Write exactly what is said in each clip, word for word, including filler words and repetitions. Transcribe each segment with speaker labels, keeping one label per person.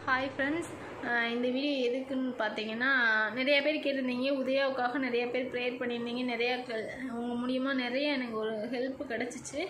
Speaker 1: Hi friends, இந்த video எதுக்குன்னு பார்த்தீங்கன்னா நிறைய பேர் கேட்டிருந்தீங்க, உதயாவுக்காக நிறைய பேர் ப்ரேயர் பண்ணியிருந்தீங்க. நிறையா உங்கள் மூலியமாக நிறைய எனக்கு ஒரு ஹெல்ப் கிடச்சிச்சு.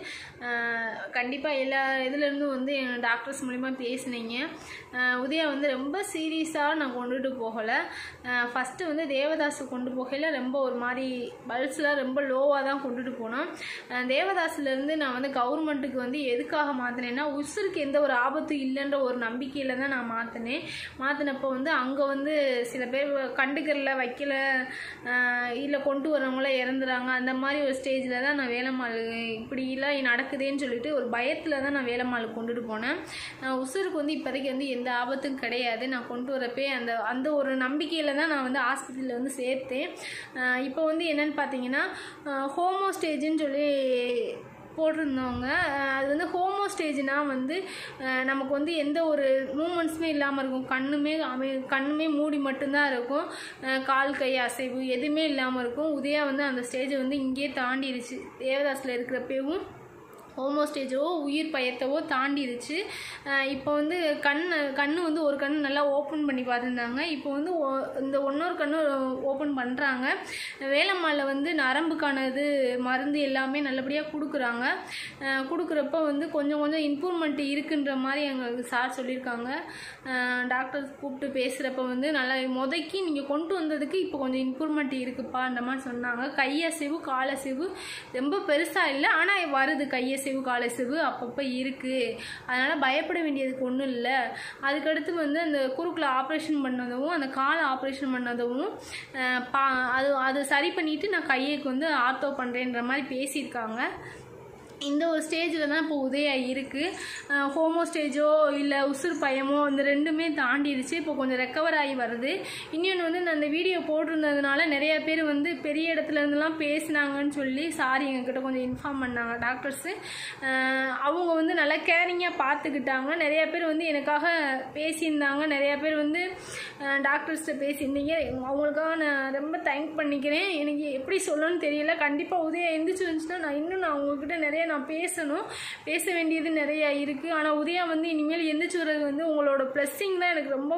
Speaker 1: கண்டிப்பாக எல்லா இதுலேருந்தும் வந்து டாக்டர்ஸ் மூலிமா பேசுனீங்க. உதயா வந்து ரொம்ப சீரியஸாக நான் கொண்டுட்டு போகலை. ஃபஸ்ட்டு வந்து தேவதாசு கொண்டு போகையில் ரொம்ப ஒரு மாதிரி பல்ஸ்லாம் ரொம்ப லோவாக தான் கொண்டுட்டு போனோம். தேவதாசுலேருந்து நான் வந்து கவர்மெண்ட்டுக்கு வந்து எதுக்காக மாற்றினேன்னா, உசுருக்கு எந்த ஒரு ஆபத்தும் இல்லைன்ற ஒரு நம்பிக்கையில் தான் நான் மாற்றினேன். மாற்றினப்போ வந்து அங்கே வந்து சில பேர் கண்டுக்கரில் வைக்கல, இல்லை கொண்டு வரவங்களாம் இறந்துறாங்க. அந்த மாதிரி ஒரு ஸ்டேஜில் தான் நான் வேலம்மாள் இப்படிலாம் நடக்குதுன்னு சொல்லிட்டு ஒரு பயத்தில் தான் நான் வேலம்மாள் கொண்டுட்டு போனேன். உசுருக்கு வந்து இப்போதைக்கு வந்து எந்த ஆபத்தும் கிடையாது. நான் கொண்டு வரப்பே அந்த அந்த ஒரு நம்பிக்கையில் தான் நான் வந்து ஆஸ்பத்திரியில் வந்து சேர்த்தேன். இப்போ வந்து என்னென்னு பார்த்தீங்கன்னா, ஹோமோ ஸ்டேஜுன்னு சொல்லி போட்டிருந்தவங்க. அது வந்து ஹோமோ ஸ்டேஜ்னால் வந்து நமக்கு வந்து எந்த ஒரு மூமெண்ட்ஸுமே இல்லாமல் இருக்கும். கண்ணுமே அமை கண்ணுமே மூடி மட்டும்தான் இருக்கும். கால் கை அசைவு எதுவுமே இல்லாமல் இருக்கும். உதயா வந்து அந்த ஸ்டேஜை வந்து இங்கேயே தாண்டிடுச்சு. தேவதாஸில் இருக்கிறப்பவும் ஹோமோ ஸ்டேஜோ உயிர் பயத்தவோ தாண்டிடுச்சு. இப்போ வந்து கண் கண் வந்து ஒரு கண் நல்லா ஓப்பன் பண்ணி பார்த்துருந்தாங்க. இப்போ வந்து இந்த இன்னொரு கண்ணு ஓப்பன் பண்ணுறாங்க. வேலம்மாளில் வந்து நரம்புக்கானது மருந்து எல்லாமே நல்லபடியாக கொடுக்குறாங்க. கொடுக்குறப்ப வந்து கொஞ்சம் கொஞ்சம் இம்ப்ரூவ்மெண்ட் இருக்குன்ற மாதிரி எங்களுக்கு சார் சொல்லியிருக்காங்க. டாக்டர் கூப்பிட்டு பேசுகிறப்ப வந்து நல்லா முதக்கி நீங்கள் கொண்டு வந்ததுக்கு இப்போ கொஞ்சம் இம்ப்ரூவ்மெண்ட் இருக்குப்பா அந்த மாதிரி சொன்னாங்க. கையசைவு காலசைவு ரொம்ப பெருசாக இல்லை, ஆனால் வருது. கையசைவு காலசைவு அப்பப்போ இருக்குது. அதனால் பயப்பட வேண்டியதுக்கு ஒன்றும் இல்லை. அதுக்கடுத்து வந்து அந்த குறுக்கில் ஆப்ரேஷன் பண்ணதும் அந்த காலை ஆப்ரேஷன் பண்ணதும் பா அது அது சரி பண்ணிவிட்டு நான் கையைக்கு வந்து ஆர்த்தோ பண்ணுறேன்ற மாதிரி பேசியிருக்காங்க. இந்த ஒரு ஸ்டேஜில் தான் இப்போ உதயா இருக்குது. ஹோமோ ஸ்டேஜோ இல்லை உசுறு பயமோ இந்த ரெண்டுமே தாண்டிடுச்சு. இப்போ கொஞ்சம் ரெக்கவர் ஆகி வருது. இன்னொன்று வந்து நான் அந்த வீடியோ போட்டிருந்ததுனால நிறைய பேர் வந்து பெரிய இடத்துல இருந்துலாம் பேசினாங்கன்னு சொல்லி சாரி எங்ககிட்ட கொஞ்சம் இன்ஃபார்ம் பண்ணாங்க டாக்டர்ஸு. அவங்க வந்து நல்லா கேரிங்காக பார்த்துக்கிட்டாங்க. நிறைய பேர் வந்து எனக்காக பேசியிருந்தாங்க. நிறையா பேர் வந்து டாக்டர்ஸ்கிட்ட பேசியிருந்தீங்க. அவங்களுக்காக நான் ரொம்ப தேங்க் பண்ணிக்கிறேன். எனக்கு எப்படி சொல்லணும்னு தெரியல. கண்டிப்பாக உதயா எந்திரிச்சு வந்துச்சுன்னா நான் இன்னும் நான் அவங்கக்கிட்ட நிறைய நான் பேசணும். பேச வேண்டியது நிறையா இருக்குது. ஆனால் உதயா வந்து இனிமேல் எந்திரிச்சு வர்றது வந்து உங்களோட ப்ளஸ்ஸிங் தான். எனக்கு ரொம்ப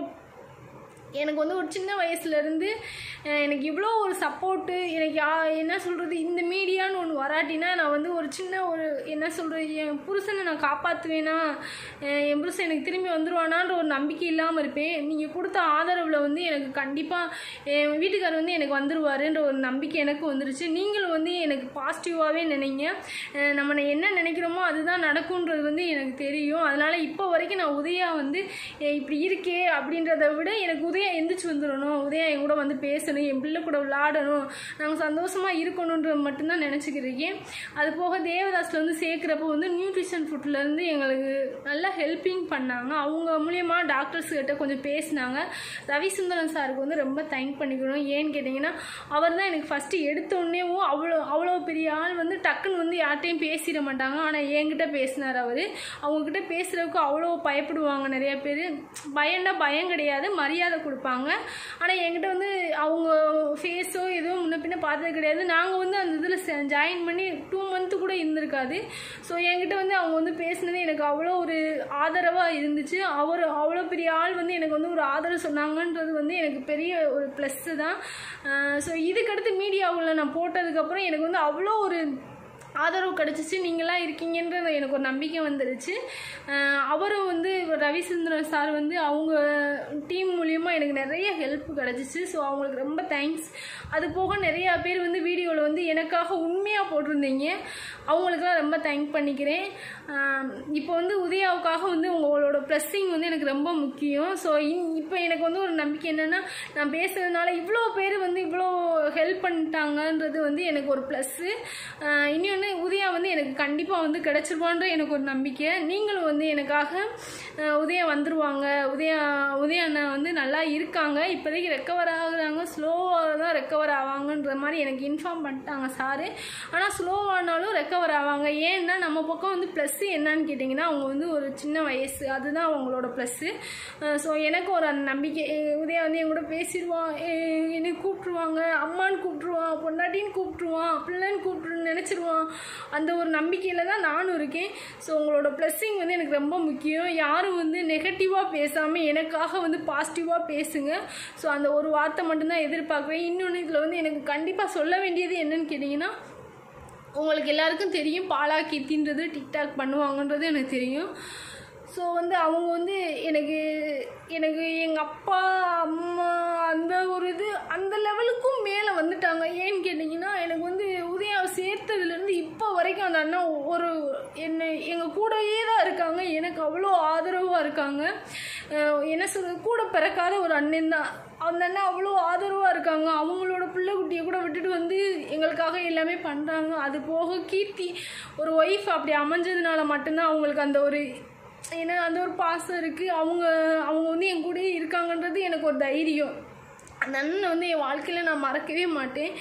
Speaker 1: எனக்கு வந்து ஒரு சின்ன வயசுலேருந்து எனக்கு இவ்வளோ ஒரு சப்போர்ட்டு, எனக்கு யா என்ன சொல்கிறது, இந்த மீடியான்னு ஒன்று வராட்டினா நான் வந்து ஒரு சின்ன ஒரு என்ன சொல்கிறது, என் புருஷனை நான் காப்பாற்றுவேனா, என் புருஷன் எனக்கு திரும்பி வந்துடுவானான்ற ஒரு நம்பிக்கை இல்லாமல் இருப்பேன். நீங்கள் கொடுத்த ஆதரவில் வந்து எனக்கு கண்டிப்பாக என் வீட்டுக்காரர் வந்து எனக்கு வந்துடுவாருன்ற ஒரு நம்பிக்கை எனக்கு வந்துருச்சு. நீங்களும் வந்து எனக்கு பாசிட்டிவாகவே நினைங்க. நம்ம என்ன நினைக்கிறோமோ அதுதான் நடக்கும்ன்றது வந்து எனக்கு தெரியும். அதனால் இப்போ வரைக்கும் நான் உதயா வந்து இப்படி இருக்கே அப்படின்றத விட எனக்கு உதயா எந்திரிச்சு வந்துடணும், உதயா என் கூட வந்து பேசணும், என் பிள்ளை கூட விளையாடணும், நாங்கள் சந்தோஷமாக இருக்கணுன்றது மட்டும்தான் நினச்சிக்கிறேன். அது போக தேவதாஸில் வந்து சேர்க்குறப்போ வந்து நியூட்ரிஷன் ஃபுட்லேருந்து எங்களுக்கு நல்லா ஹெல்ப்பிங் பண்ணாங்க. அவங்க மூலியமாக டாக்டர்ஸ் கிட்ட கொஞ்சம் பேசினாங்க. ரவிசுந்தரம் சாருக்கு வந்து ரொம்ப தேங்க் பண்ணிக்கணும். ஏன்னு கேட்டிங்கன்னா, அவர் தான் எனக்கு ஃபஸ்ட்டு எடுத்தோடனேவும் அவ்வளோ அவ்வளோ பெரிய ஆள் வந்து டக்குன்னு வந்து யார்கிட்டையும் பேசிட மாட்டாங்க. ஆனால் என்கிட்ட பேசினார் அவர். அவங்கக்கிட்ட பேசுகிறதுக்கு அவ்வளோ பயப்படுவாங்க நிறைய பேர். பயம்னா பயம் கிடையாது, மரியாதை கொடுப்பாங்க. ஆனால் என்கிட்ட வந்து அவங்க ஃபேஸோ எதுவும் முன்ன பின்ன பார்த்தது கிடையாது. நாங்கள் வந்து அந்த இதில் ஜாயின் பண்ணி டூ மந்த்து கூட இருந்திருக்காது. ஸோ என்கிட்ட வந்து அவங்க வந்து பேசினது எனக்கு அவ்வளோ ஒரு ஆதரவாக இருந்துச்சு. அவர் அவ்வளோ பெரிய ஆள் வந்து எனக்கு வந்து ஒரு ஆதரவு சொன்னாங்கன்றது வந்து எனக்கு பெரிய ஒரு ப்ளஸ்ஸு தான். ஸோ இதுக்கடுத்து மீடியாவில் நான் போட்டதுக்கப்புறம் எனக்கு வந்து அவ்வளோ ஒரு ஆதரவு கிடச்சிச்சு. நீங்களாம் இருக்கீங்கன்ற எனக்கு ஒரு நம்பிக்கை வந்துடுச்சு. அவரும் வந்து ரவிசுந்தரம் சார் வந்து அவங்க டீம் மூலியமாக எனக்கு நிறைய ஹெல்ப் கிடச்சிச்சு. ஸோ அவங்களுக்கு ரொம்ப தேங்க்ஸ். அது போக நிறையா பேர் வந்து வீடியோவில் வந்து எனக்காக உண்மையாக போட்டிருந்தீங்க. அவங்களுக்குலாம் ரொம்ப தேங்க் பண்ணிக்கிறேன். இப்போ வந்து உதயாவுக்காக வந்து உங்களோட ப்ளஸ்ஸிங் வந்து எனக்கு ரொம்ப முக்கியம். ஸோ இப்போ எனக்கு வந்து ஒரு நம்பிக்கை என்னென்னா, நான் பேசுறதுனால இவ்வளோ பேர் வந்து இவ்வளோ ஹெல்ப் பண்ணிட்டாங்கன்றது வந்து எனக்கு ஒரு ப்ளஸ்ஸு. இன்னொன்று உதயா வந்து எனக்கு கண்டிப்பாக வந்து கிடச்சிருவான்ற எனக்கு ஒரு நம்பிக்கை. நீங்களும் வந்து எனக்காக உதயா வந்துடுவாங்க, உதயா உதயா அண்ணா வந்து நல்லா இருக்காங்க, இப்போதைக்கு ரெக்கவர் ஆகுறாங்க, ஸ்லோவாக தான் ரெக்கவர் ஆவாங்கன்ற மாதிரி எனக்கு இன்ஃபார்ம் பண்ணிட்டாங்க சாரு. ஆனால் ஸ்லோவானாலும் ரெக்கவர் ஆவாங்க. ஏன்னா நம்ம பக்கம் வந்து ப்ளஸ்ஸு என்னன்னு கேட்டிங்கன்னா, அவங்க வந்து ஒரு சின்ன வயசு, அதுதான் அவங்களோட ப்ளஸ்ஸு. ஸோ எனக்கு ஒரு அந்த நம்பிக்கை, உதயா வந்து என் கூட பேசிடுவான், என்னை கூப்பிட்ருவாங்க, அம்மான்னு கூப்பிட்ருவான், பொண்டாட்டின்னு கூப்பிட்ருவான், பிள்ளைன்னு கூப்பிட்டு நினச்சிருவான். அந்த ஒரு நம்பிக்கையில் தான் நானும் இருக்கேன். ஸோ உங்களோட ப்ளஸ்ஸிங் வந்து எனக்கு ரொம்ப முக்கியம். யாரும் வந்து நெகட்டிவாக பேசாமல் எனக்காக வந்து பாசிட்டிவாக பேசுங்க. ஸோ அந்த ஒரு வார்த்தை மட்டும்தான் எதிர்பார்க்குறேன். இன்னொன்று இதில் வந்து எனக்கு கண்டிப்பாக சொல்ல வேண்டியது என்னன்னு கேட்டிங்கன்னா, உங்களுக்கு எல்லாருக்கும் தெரியும் பாலா கீர்த்தின்றது டிக்டாக் பண்ணுவாங்கன்றது எனக்கு தெரியும். ஸோ வந்து அவங்க வந்து எனக்கு எனக்கு எங்கள் அப்பா அம்மா அந்த ஒரு இது அந்த லெவலுக்கும் மேலே வந்துட்டாங்க. ஏன்னு கேட்டிங்கன்னா, எனக்கு வந்து உதயாவை சேர்த்ததுலேருந்து இப்போ வரைக்கும் அந்த அண்ணா ஒரு என்னை எங்கள் கூடயே தான் இருக்காங்க. எனக்கு அவ்வளோ ஆதரவாக இருக்காங்க. என்ன சொல்கிறது, கூட பிறக்காத ஒரு அண்ணன் தான். அந்த அண்ணன் அவ்வளோ ஆதரவாக இருக்காங்க. அவங்களோட பிள்ளை குட்டியை கூட விட்டுட்டு வந்து எங்களுக்காக எல்லாமே பண்ணுறாங்க. அது போக கீர்த்தி ஒரு ஒய்ஃப் அப்படி அமைஞ்சதுனால மட்டும்தான் அவங்களுக்கு அந்த ஒரு ஏன்னா அந்த ஒரு பாசம் இருக்குது. அவங்க அவங்க வந்து என் கூடயே இருக்காங்கன்றது எனக்கு ஒரு தைரியம். அந்த அண்ணனை வந்து என் வாழ்க்கையில் நான் மறக்கவே மாட்டேன்.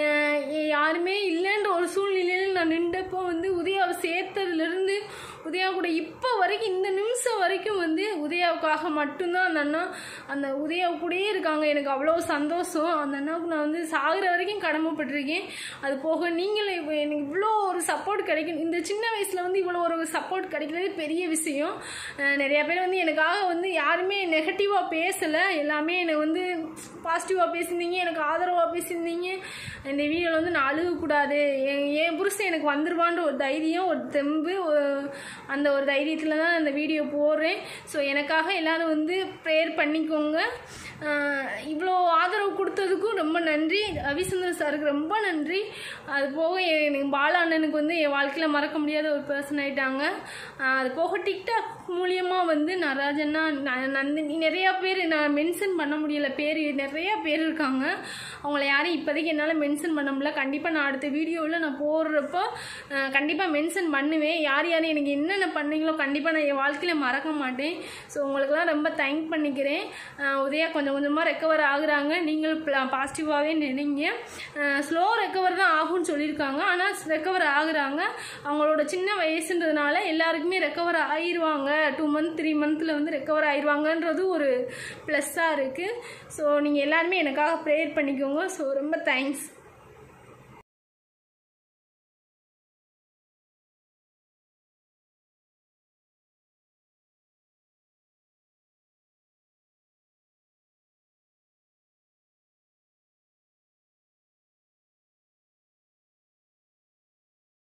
Speaker 1: யாருமே இல்லைன்ற ஒரு சூழ்நிலையில் நான் நின்றப்போ வந்து உதயாவை சேர்த்ததுலேருந்து உதயா கூட இப்போ வரைக்கும் இந்த நிமிஷம் வரைக்கும் வந்து உதயாவுக்காக மட்டும்தான் அந்த அண்ணா அந்த உதயாவு கூடயே இருக்காங்க. எனக்கு அவ்வளோ சந்தோஷம். அந்த அண்ணாவுக்கு நான் வந்து சாகிற வரைக்கும் கடமைப்பட்டிருக்கேன். அது போக நீங்களும் இப்போ எனக்கு இவ்வளோ ஒரு சப்போர்ட் கிடைக்கும். இந்த சின்ன வயசில் வந்து இவ்வளோ ஒரு சப்போர்ட் கிடைக்கிறது பெரிய விஷயம். நிறையா பேர் வந்து எனக்காக வந்து யாருமே நெகட்டிவாக பேசலை. எல்லாமே எனக்கு வந்து பாசிட்டிவாக பேசியிருந்தீங்க, எனக்கு ஆதரவாக பேசியிருந்தீங்க. இந்த வீடியோவில் வந்து நான் அழுகக்கூடாது, என் என் புருஷன் எனக்கு வந்துடுவான்ற ஒரு தைரியம், ஒரு தெம்பு, அந்த ஒரு தைரியத்தில் தான் இந்த வீடியோ போடுறேன். ஸோ எனக்காக எல்லோரும் வந்து ப்ரேயர் பண்ணிக்கோங்க. இவ்வளோ ஆதரவு கொடுத்ததுக்கும் ரொம்ப நன்றி. ரவிச்சந்திரன் சாருக்கு ரொம்ப நன்றி. அது போக எனக்கு பாலா அண்ணனுக்கு வந்து என் வாழ்க்கையில் மறக்க முடியாத ஒரு பர்சன் ஆகிட்டாங்க. அது போக டிக்டாக் மூலியமாக வந்து நடராஜன்னா நந்தினி நிறையா பேர் நான் மென்ஷன் பண்ண முடியலை. பேர் நிறையா பேர் இருக்காங்க. அவங்கள யாரும் இப்போதைக்கு என்னால் மென்ஷன் பண்ண முடியல. கண்டிப்பாக நான் அடுத்த வீடியோவில் நான் போடுறப்போ கண்டிப்பாக மென்ஷன் பண்ணுவேன். யார் யார் எனக்கு என்னென்ன பண்ணீங்களோ கண்டிப்பாக நான் என் வாழ்க்கையில் மறக்க மாட்டேன். ஸோ உங்களுக்கெல்லாம் ரொம்ப தேங்க் பண்ணிக்கிறேன். உதயா கொஞ்சம் கொஞ்சமாக ரெக்கவர் ஆகுறாங்க. நீங்கள் பாசிட்டிவாகவே நினைங்க. ஸ்லோ ரெக்கவர் தான் ஆகும்னு சொல்லியிருக்காங்க. ஆனால் ரெக்கவர் ஆகுறாங்க. அவங்களோட சின்ன வயசுன்றதுனால எல்லாருக்குமே ரெக்கவர் ஆயிடுவாங்க. டூ மந்த் த்ரீ மந்த்தில் வந்து ரெக்கவர் ஆயிடுவாங்கன்றது ஒரு ப்ளஸ்ஸாக இருக்குது. ஸோ நீங்கள் எல்லாருமே எனக்காக ப்ரேயர் பண்ணிக்கோங்க. ஸோ ரொம்ப தேங்க்ஸ்.